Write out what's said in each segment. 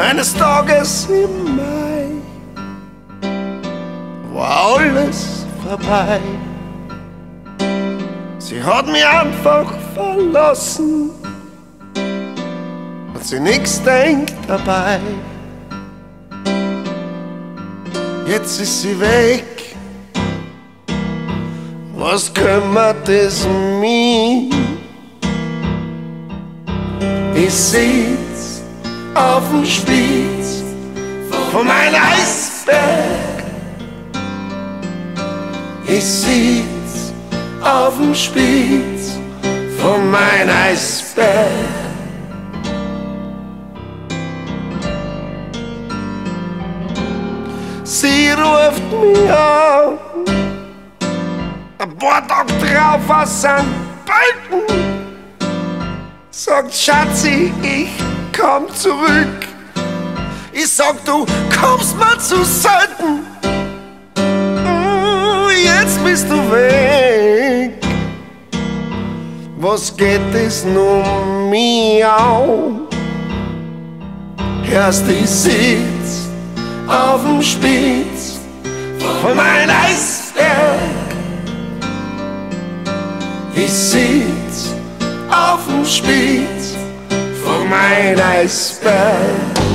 Eines Tages im Mai war alles vorbei. Sie hat mich einfach verlassen, hat sie nix denkt dabei. Jetzt ist sie weg, was kümmert es mich? Ich sitz auf dem Spitz von meinem Eisberg. Ich sitz auf dem Spitz von meinem Eisberg. Sie ruft mich an, ein paar Tage drauf aus St. Pölten. Sagt Schatzi, ich komm zurück. Ich sag, du kommst mir zu selten. Jetzt bist du weg. Was geht es nun mir an? Erst ich sitz auf dem Spitz von meinem Eisberg. Ich sitz auf dem Spitz von meinem Eisberg.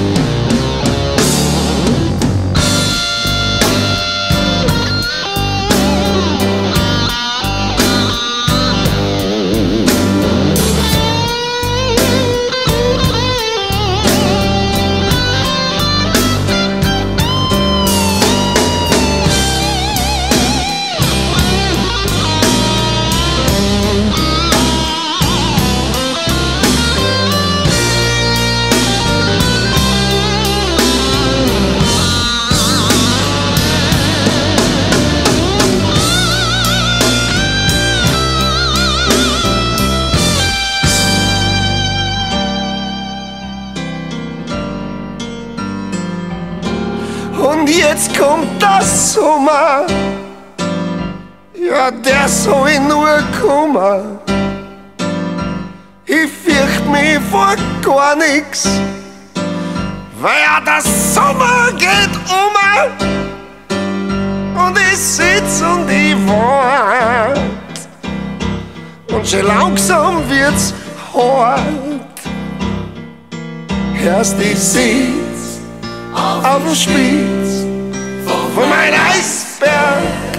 Und jetzt kommt der Sommer, ja, der soll nur kommen. Ich fürcht mich vor gar nix, weil ja der Sommer geht und ich sitz und ich wart. Und schon langsam wird's hart. Erst ich sitz auf dem Spitz von meinem Eisberg.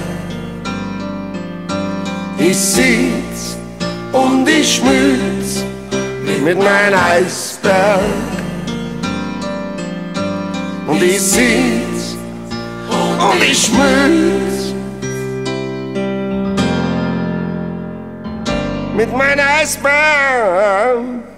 Ich sitz und ich schmütz mit meinem Eisberg. Und ich sitz und ich schmütz mit meinem Eisberg.